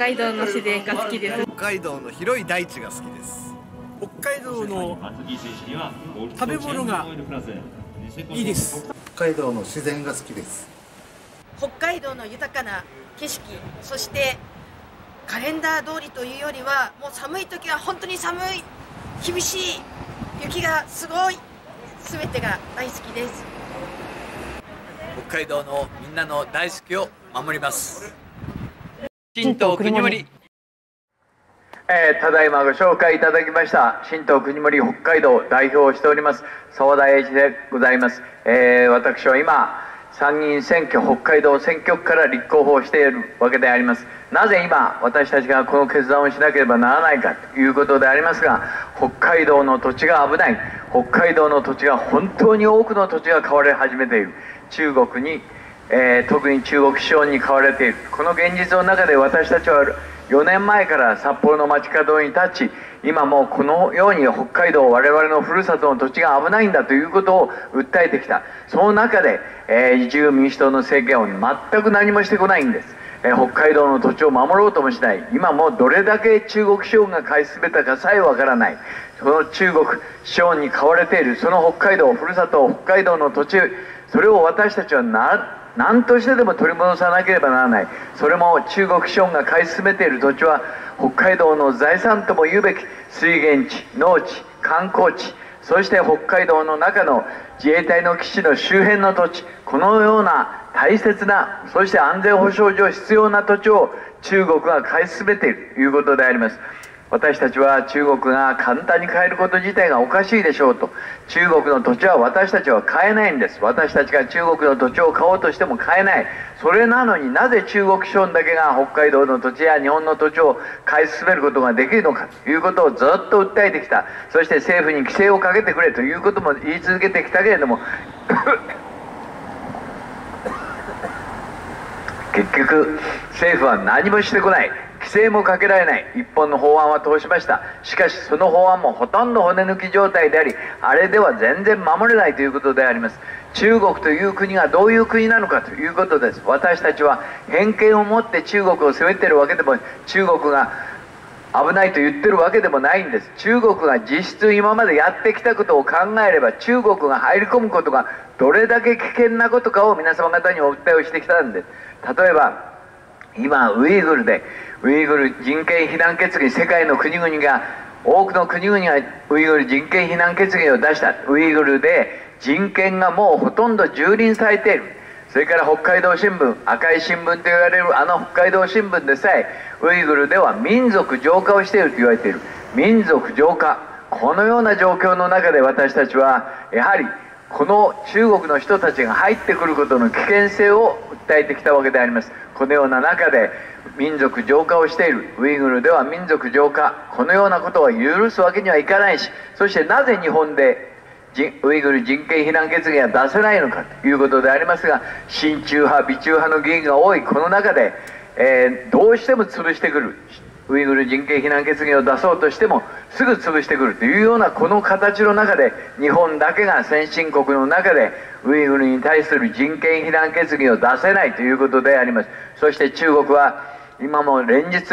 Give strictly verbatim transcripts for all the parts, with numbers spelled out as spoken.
海道の自然が好きです。 北海道の広い大地が好きです。 北海道の食べ物がいいです。 北海道の自然が好きです。 北海道の豊かな景色、そしてカレンダー通りというよりは、もう寒い時は本当に寒い、厳しい、雪がすごい、すべてが大好きです。 北海道のみんなの大好きを守ります。新東国森、 えー、ただいまご紹介いただきました新東国森北海道代表をしております澤田英二でございます。えー、私は今参議院選挙北海道選挙区から立候補しているわけであります。なぜ今私たちがこの決断をしなければならないかということでありますが、北海道の土地が危ない、北海道の土地が本当に多くの土地が買われ始めている、中国に、えー、特に中国資本に買われている、この現実の中で私たちはよねんまえから札幌の街角に立ち、今もうこのように北海道、我々のふるさとの土地が危ないんだということを訴えてきた。その中で、えー、自由民主党の政権は全く何もしてこないんです。えー、北海道の土地を守ろうともしない。今もうどれだけ中国資本が買い進めたかさえわからない。その中国資本に買われているその北海道、ふるさと北海道の土地、それを私たちはな何としてでも取り戻さなければならない。それも中国資本が買い進めている土地は北海道の財産とも言うべき水源地、農地、観光地、そして北海道の中の自衛隊の基地の周辺の土地、このような大切な、そして安全保障上必要な土地を中国が買い進めているということであります。私たちは中国が簡単に買えること自体がおかしいでしょうと。中国の土地は私たちは買えないんです。私たちが中国の土地を買おうとしても買えない。それなのになぜ中国資本だけが北海道の土地や日本の土地を買い進めることができるのかということをずっと訴えてきた。そして政府に規制をかけてくれということも言い続けてきたけれども結局政府は何もしてこない。規制もかけられない。一本の法案は通しました。しかしその法案もほとんど骨抜き状態であり、あれでは全然守れないということであります。中国という国がどういう国なのかということです。私たちは偏見を持って中国を責めているわけでも、中国が危ないと言ってるわけでもないんです。中国が実質今までやってきたことを考えれば、中国が入り込むことがどれだけ危険なことかを皆様方にお訴えをしてきたんです。例えば今ウイグルでウイグル人権非難決議、世界の国々が多くの国々がウイグル人権非難決議を出した。ウイグルで人権がもうほとんど蹂躙されている。それから北海道新聞、赤い新聞と言われるあの北海道新聞でさえウイグルでは民族浄化をしていると言われている。民族浄化、このような状況の中で私たちはやはりこの中国の人たちが入ってくることの危険性を訴えてきたわけであります。このような中で民族浄化をしている。ウイグルでは民族浄化、このようなことは許すわけにはいかないし、そしてなぜ日本でウイグル人権非難決議が出せないのかということでありますが、親中派、美中派の議員が多いこの中で、えー、どうしても潰してくる。ウイグル人権非難決議を出そうとしてもすぐ潰してくるというようなこの形の中で、日本だけが先進国の中でウイグルに対する人権非難決議を出せないということであります。そして中国は今も連日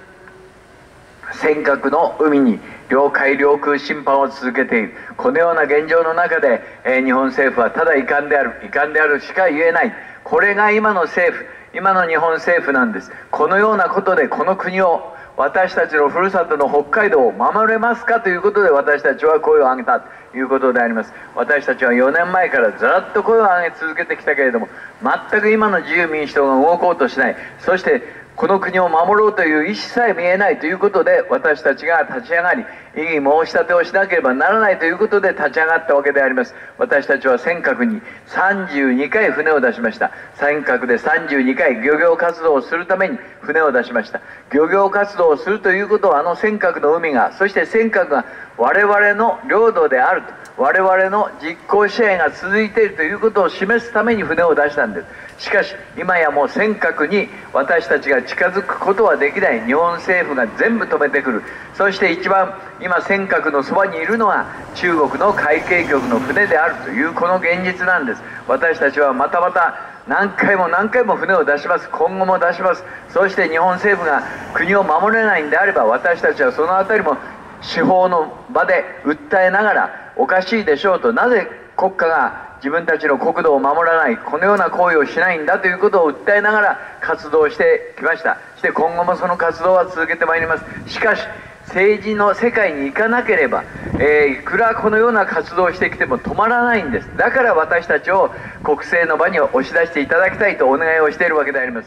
尖閣の海に領海領空侵犯を続けている。このような現状の中で、えー、日本政府はただ遺憾である遺憾であるしか言えない。これが今の政府、今の日本政府なんです。このようなことでこの国を、私たちのふるさとの北海道を守れますかということで私たちは声を上げたということであります。私たちはよねんまえからずっと声を上げ続けてきたけれども、全く今の自由民主党が動こうとしない。そしてこの国を守ろうという意思さえ見えないということで、私たちが立ち上がり異議申し立てをしなければならないということで立ち上がったわけであります。私たちは尖閣にさんじゅうにかい船を出しました。尖閣でさんじゅうにかい漁業活動をするために船を出しました。漁業活動をするということは、あの尖閣の海が、そして尖閣が我々の領土であると、我々の実効支配が続いているということを示すために船を出したんです。しかし今やもう尖閣に私たちが近づくことはできない。日本政府が全部止めてくる。そして一番今尖閣のそばにいるのは中国の海警局の船であるというこの現実なんです。私たちはまたまた何回も何回も船を出します。今後も出します。そして日本政府が国を守れないんであれば、私たちはそのあたりも司法の場で訴えながら、おかしいでしょうと、なぜ国家が自分たちの国土を守らない、このような行為をしないんだということを訴えながら活動してきました。そして今後もその活動は続けてまいります。しかし政治の世界に行かなければ、えー、いくらこのような活動をしてきても止まらないんです。だから私たちを国政の場に押し出していただきたいとお願いをしているわけであります。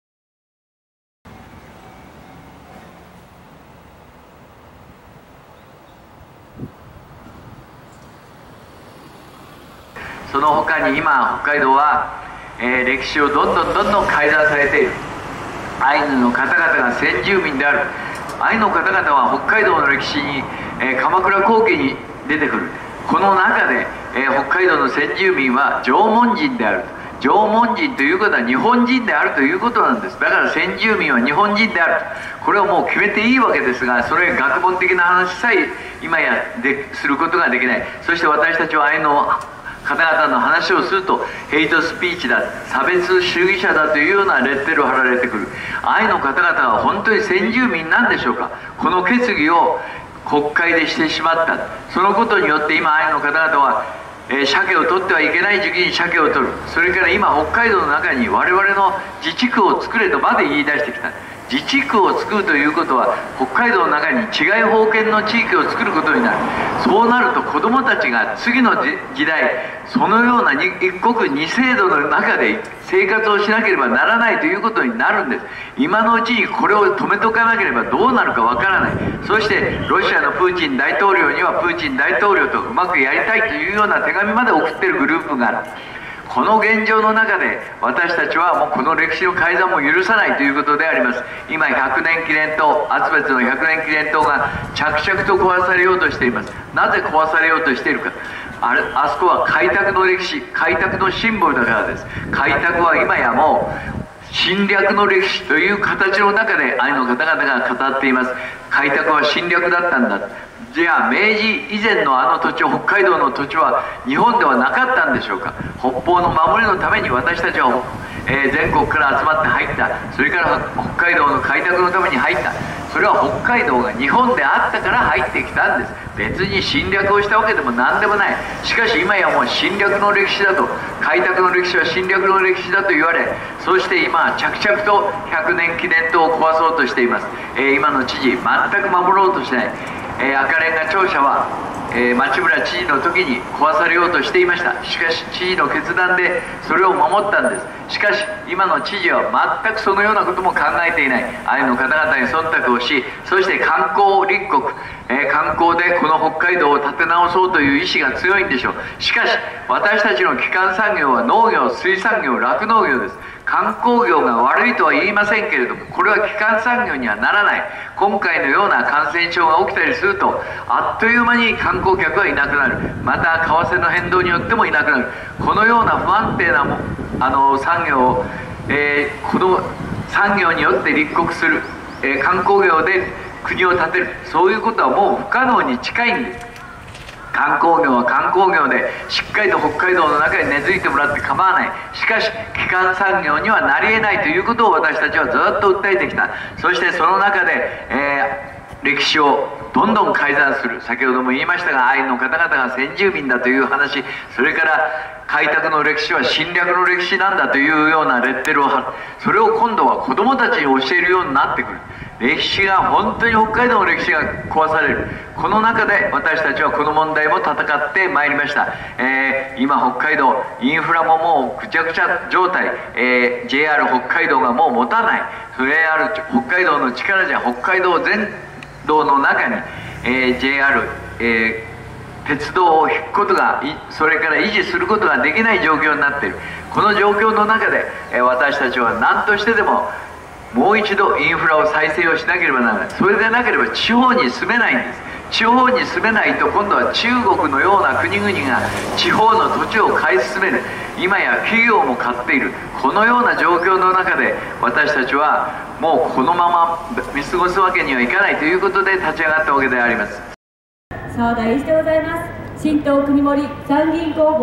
その他に今北海道は、えー、歴史をどんどんどんどん改ざんされている。アイヌの方々が先住民である。アイヌの方々は北海道の歴史に、えー、鎌倉後期に出てくる。この中で、えー、北海道の先住民は縄文人である。縄文人ということは日本人であるということなんです。だから先住民は日本人であると、これはもう決めていいわけですが、それ学問的な話さえ今やですることができない。そして私たちはアイヌの方々の話をするとヘイトスピーチだ、差別主義者だというようなレッテルを貼られてくる。アイヌの方々は本当に先住民なんでしょうか。この決議を国会でしてしまった。そのことによって今アイヌの方々は、えー、鮭を取ってはいけない時期に鮭を取る。それから今北海道の中に我々の自治区を作れとまで言い出してきた。自治区を作るということは北海道の中に治外法権の地域を作ることになる。そうなると子どもたちが次の時代そのような一国二制度の中で生活をしなければならないということになるんです。今のうちにこれを止めとかなければどうなるかわからない。そしてロシアのプーチン大統領にはプーチン大統領とうまくやりたいというような手紙まで送っているグループがある。この現状の中で私たちはもうこの歴史の改ざんも許さないということであります。今ひゃくねん記念塔、厚別のひゃくねん記念塔が着々と壊されようとしています。なぜ壊されようとしているか。あれ、あそこは開拓の歴史、開拓のシンボルだからです。開拓は今やもう侵略の歴史という形の中でアイヌの方々が語っています。開拓は侵略だったんだ。じゃあ明治以前のあの土地、北海道の土地は日本ではなかったんでしょうか。北方の守りのために私たちは、えー、全国から集まって入った。それから北海道の開拓のために入った。それは北海道が日本であったから入ってきたんです。別に侵略をしたわけでも何でもない。しかし今やもう侵略の歴史だと、開拓の歴史は侵略の歴史だと言われ、そして今着々とひゃくねん記念塔を壊そうとしています。えー、今の知事全く守ろうとしない。えー、赤レンガ庁舎は、えー、町村知事の時に壊されようとしていました。しかし知事の決断でそれを守ったんです。しかし今の知事は全くそのようなことも考えていない。アイヌの方々に忖度をし、そして観光立国、えー、観光でこの北海道を立て直そうという意志が強いんでしょう。しかし私たちの基幹産業は農業、水産業、酪農業です。観光業が悪いとは言いませんけれども、これは基幹産業にはならない。今回のような感染症が起きたりするとあっという間に観光客はいなくなる。また為替の変動によってもいなくなる。このような不安定なもあの産業を、えー、この産業によって立国する、えー、観光業で国を建てる、そういうことはもう不可能に近いんです。観光業は観光業でしっかりと北海道の中に根付いてもらって構わない。しかし基幹産業にはなり得ないということを私たちはずっと訴えてきた。そしてその中で、えー、歴史をどんどん改ざんする。先ほども言いましたがアイヌの方々が先住民だという話、それから開拓の歴史は侵略の歴史なんだというようなレッテルを貼る。それを今度は子どもたちに教えるようになってくる。歴史が本当に北海道の歴史が壊される。この中で私たちはこの問題も戦ってまいりました。えー、今北海道インフラももうぐちゃぐちゃ状態、えー、ジェイアール 北海道がもう持たない。ジェイアール 北海道の力じゃ北海道全道の中に、えー、ジェイアール、えー、鉄道を引くことが、それから維持することができない状況になっている。この状況の中で、えー、私たちは何としてでももう一度インフラを再生をしなければならない。それでなければ地方に住めないんです。地方に住めないと今度は中国のような国々が地方の土地を買い進める。今や企業も買っている。このような状況の中で私たちはもうこのまま見過ごすわけにはいかないということで立ち上がったわけであります。 澤田英一でございます。新党国盛参議院候補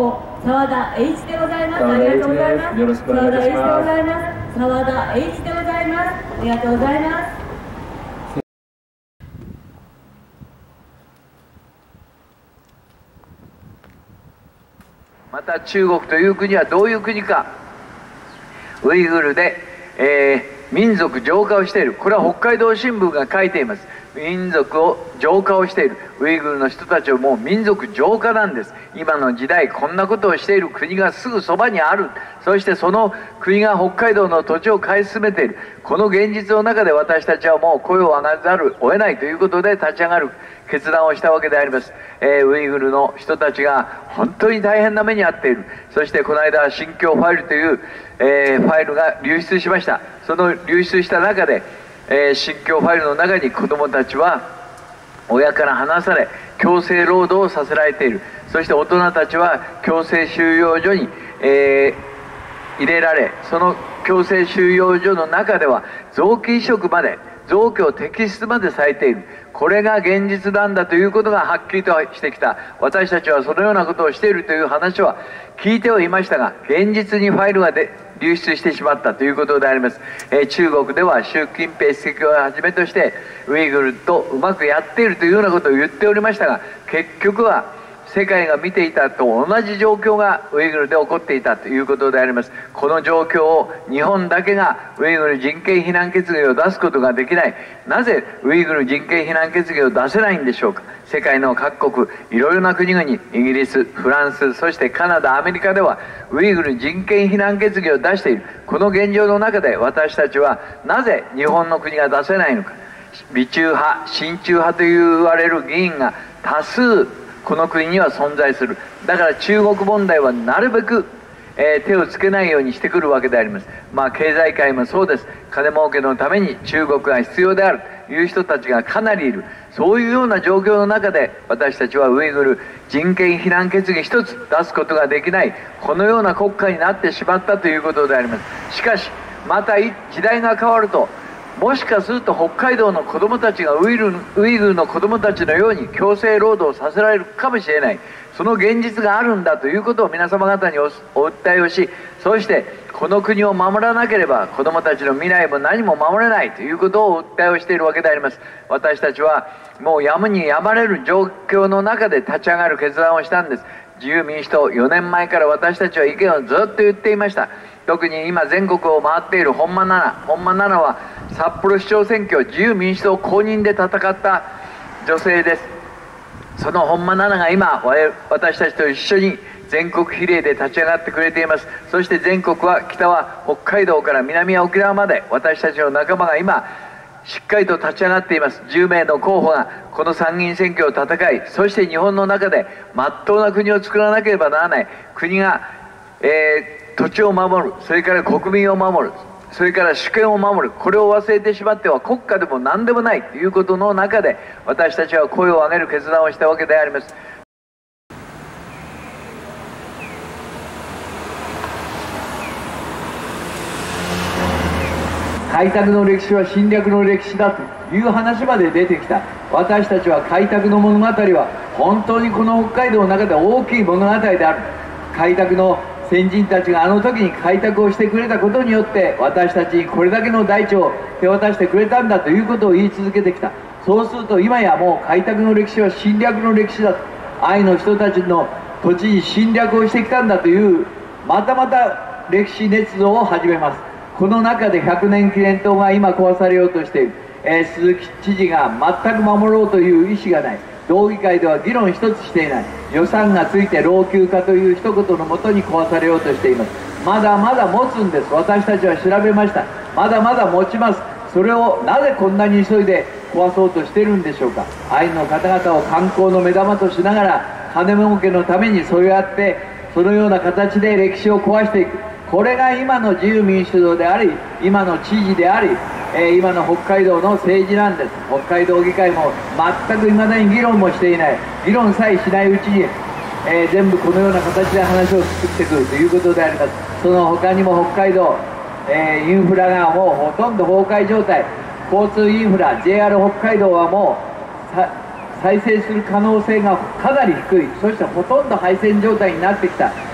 澤田栄一でございます。ありがとうございます。よろしくお願いします。澤田栄一でございます。澤田栄一でございます。ありがとうございます。 また中国という国はどういう国か。ウイグルで、えー、民族浄化をしている。これは北海道新聞が書いています。民族を浄化をしているウイグルの人たちはもう民族浄化なんです。今の時代こんなことをしている国がすぐそばにある。そしてその国が北海道の土地を買い進めている。この現実の中で私たちはもう声を上がらざるを得ないということで立ち上がる決断をしたわけであります。えー、ウイグルの人たちが本当に大変な目に遭っている。そしてこの間新疆ファイルという、えー、ファイルが流出しました。その流出した中でえー、新疆ファイルの中に子どもたちは親から離され強制労働をさせられている。そして大人たちは強制収容所に、えー、入れられ、その強制収容所の中では臓器移植まで臓器を摘出までされている。これが現実なんだということがはっきりとしてきた。私たちはそのようなことをしているという話は聞いてはいましたが、現実にファイルがで流出してしまったということであります。えー、中国では習近平主席をはじめとしてウイグルとうまくやっているというようなことを言っておりましたが、結局は世界が見ていたと同じ状況がウイグルで起こっていたということであります。この状況を日本だけがウイグル人権非難決議を出すことができない。なぜウイグル人権非難決議を出せないんでしょうか。世界の各国いろいろな国々、イギリス、フランス、そしてカナダ、アメリカではウイグル人権非難決議を出している。この現状の中で私たちはなぜ日本の国が出せないのか。美中派、親中派と言われる議員が多数この国には存在する。だから中国問題はなるべく、えー、手をつけないようにしてくるわけであります。まあ経済界もそうです。金儲けのために中国が必要であるという人たちがかなりいる。そういうような状況の中で私たちはウイグル人権非難決議一つ出すことができない、このような国家になってしまったということであります。しかしまた時代が変わると、もしかすると北海道の子どもたちがウイルウイグルの子どもたちのように強制労働させられるかもしれない。その現実があるんだということを皆様方に お, お訴えをし、そしてこの国を守らなければ子どもたちの未来も何も守れないということをお訴えをしているわけであります。私たちはもうやむにやまれる状況の中で立ち上がる決断をしたんです。自由民主党、よねんまえから私たちは意見をずっと言っていました。特に今全国を回っている本間奈々本間奈々は札幌市長選挙自由民主党公認で戦った女性です。その本間奈々が今私たちと一緒に全国比例で立ち上がってくれています。そして全国は北は北海道から南は沖縄まで私たちの仲間が今しっかりと立ち上がっています。じゅうめいの候補がこの参議院選挙を戦い、そして日本の中でまっとうな国を作らなければならない。国が、えー土地を守る、それから国民を守る、それから主権を守る、これを忘れてしまっては国家でも何でもないということの中で私たちは声を上げる決断をしたわけであります。開拓の歴史は侵略の歴史だという話まで出てきた。私たちは開拓の物語は本当にこの北海道の中で大きい物語である。開拓の先人たちがあの時に開拓をしてくれたことによって私たちにこれだけの大地を手渡してくれたんだということを言い続けてきた。そうすると今やもう開拓の歴史は侵略の歴史だと、愛の人たちの土地に侵略をしてきたんだというまたまた歴史捏造を始めます。この中でひゃくねん記念塔が今壊されようとしている、えー、鈴木知事が全く守ろうという意思がない。道議会では議論一つしていない。予算がついて老朽化という一言のもとに壊されようとしています。まだまだ持つんです。私たちは調べました。まだまだ持ちます。それをなぜこんなに急いで壊そうとしているんでしょうか。アイヌの方々を観光の目玉としながら金儲けのためにそうやってそのような形で歴史を壊していく。これが今の自由民主党であり、今の知事であり、えー、今の北海道の政治なんです。北海道議会も全くいまだに議論もしていない。議論さえしないうちに、えー、全部このような形で話を作ってくるということであります。その他にも北海道、えー、インフラがもうほとんど崩壊状態。交通インフラ ジェイアール 北海道はもう再生する可能性がかなり低い。そしてほとんど廃線状態になってきた。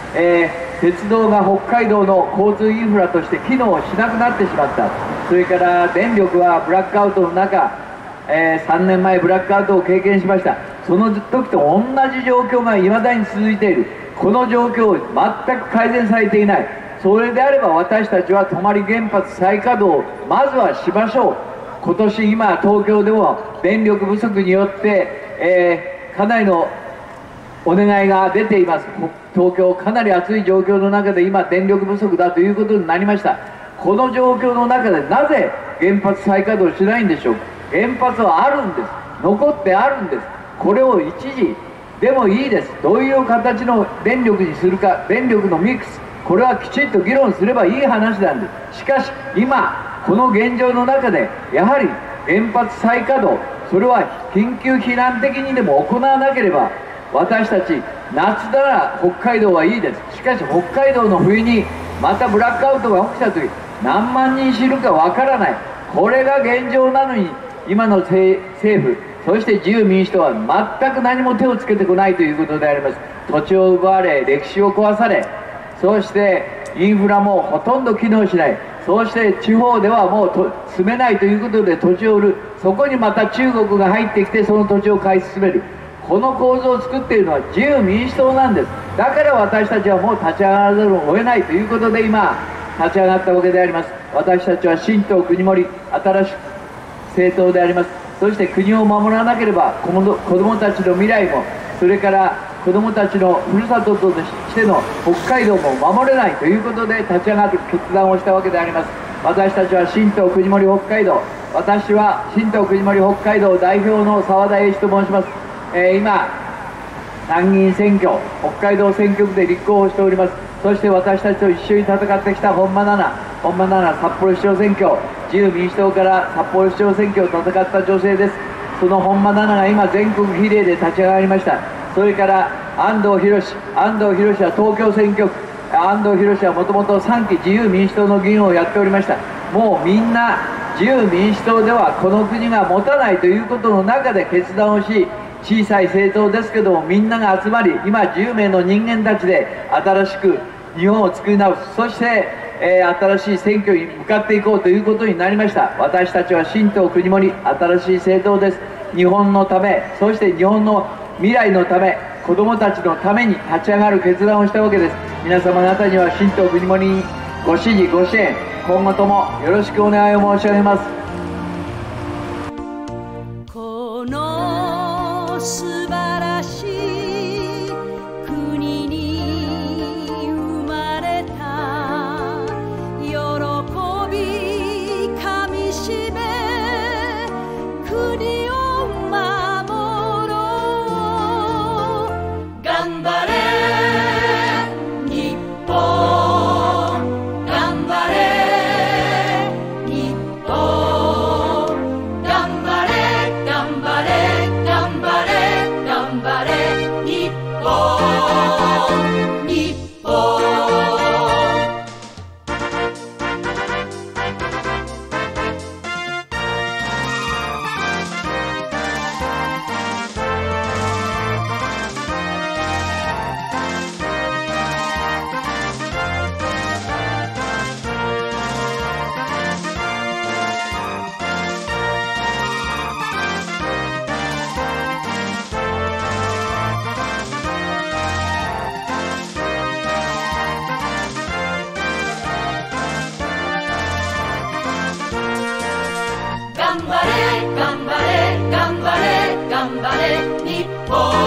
えー、鉄道が北海道の交通インフラとして機能しなくなってしまった。それから電力はブラックアウトの中、えー、さんねんまえブラックアウトを経験しました。その時と同じ状況が未だに続いている。この状況全く改善されていない。それであれば私たちは泊原発再稼働をまずはしましょう。今年今東京でも電力不足によって、えー、かなりのお願いが出ています。東京かなり暑い状況の中で今電力不足だということになりました。この状況の中でなぜ原発再稼働しないんでしょうか。原発はあるんです。残ってあるんです。これを一時でもいいです。どういう形の電力にするか、電力のミックス、これはきちんと議論すればいい話なんです。しかし今この現状の中でやはり原発再稼働、それは緊急避難的にでも行わなければ、私たち夏なら北海道はいいです。しかし北海道の冬にまたブラックアウトが起きた時何万人死ぬかわからない。これが現状なのに今の政府、そして自由民主党は全く何も手をつけてこないということであります。土地を奪われ、歴史を壊され、そしてインフラもほとんど機能しない。そうして地方ではもうと住めないということで土地を売る。そこにまた中国が入ってきてその土地を買い進める。この構造を作っているのは自由民主党なんです。だから私たちはもう立ち上がらざるを得ないということで今立ち上がったわけであります。私たちは新党くにもり新しく政党であります。そして国を守らなければ子どもたちの未来も、それから子どもたちのふるさととしての北海道も守れないということで立ち上がる決断をしたわけであります。私たちは新党くにもり北海道、私は新党くにもり北海道代表の澤田栄一と申します。えー、今参議院選挙、北海道選挙区で立候補しております。そして私たちと一緒に戦ってきた本間奈々、本間奈々札幌市長選挙、自由民主党から札幌市長選挙を戦った女性です。その本間奈々が今全国比例で立ち上がりました。それから安藤博安藤博は東京選挙区、安藤博はもともとさんき自由民主党の議員をやっておりました。もうみんな自由民主党ではこの国が持たないということの中で決断をし、小さい政党ですけどもみんなが集まり、今じゅうめいの人間たちで新しく日本を作り直す、そして、えー、新しい選挙に向かっていこうということになりました。私たちは新党くにもり新しい政党です。日本のため、そして日本の未来のため、子どもたちのために立ち上がる決断をしたわけです。皆様方には新党くにもりにご支持ご支援、今後ともよろしくお願いを申し上げます。 この素晴らしい国に生まれた喜びかみしめ国を守ろう。頑張れ日本、頑張れ日本、頑張れ頑張れ頑張れ頑張れ日本、日本。頑張れ頑張れ頑張れ頑張れ日本。